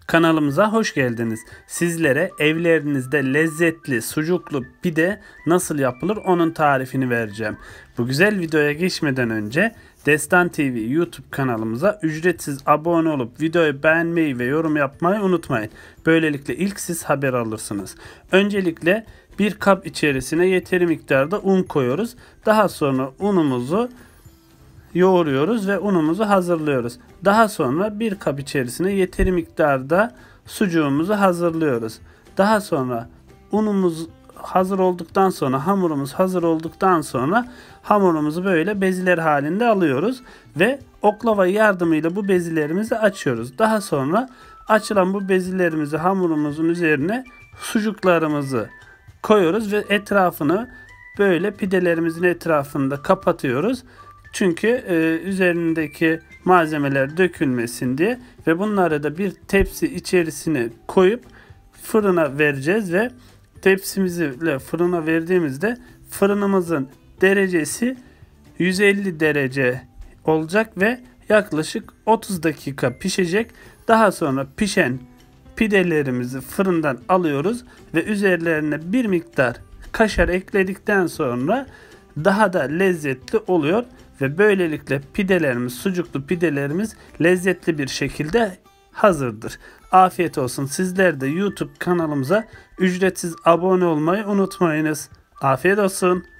Kanalımıza hoş geldiniz. Sizlere evlerinizde lezzetli sucuklu pide nasıl yapılır onun tarifini vereceğim. Bu güzel videoya geçmeden önce Destan TV YouTube kanalımıza ücretsiz abone olup videoyu beğenmeyi ve yorum yapmayı unutmayın. Böylelikle ilk siz haber alırsınız. Öncelikle bir kap içerisine yeteri miktarda un koyuyoruz. Daha sonra unumuzu yoğuruyoruz ve unumuzu hazırlıyoruz. Daha sonra bir kap içerisine yeteri miktarda sucuğumuzu hazırlıyoruz. Daha sonra unumuz hazır olduktan sonra, hamurumuz hazır olduktan sonra hamurumuzu böyle beziler halinde alıyoruz ve oklava yardımıyla bu bezilerimizi açıyoruz. Daha sonra açılan bu bezilerimizi hamurumuzun üzerine sucuklarımızı koyuyoruz ve etrafını böyle pidelerimizin etrafında kapatıyoruz. Çünkü üzerindeki malzemeler dökülmesin diye ve bunları da bir tepsi içerisine koyup fırına vereceğiz ve tepsimizle fırına verdiğimizde fırınımızın derecesi 150 derece olacak ve yaklaşık 30 dakika pişecek. Daha sonra pişen pidelerimizi fırından alıyoruz ve üzerlerine bir miktar kaşar ekledikten sonra daha da lezzetli oluyor ve böylelikle pidelerimiz, sucuklu pidelerimiz lezzetli bir şekilde hazırdır. Afiyet olsun. Sizler de YouTube kanalımıza ücretsiz abone olmayı unutmayınız. Afiyet olsun.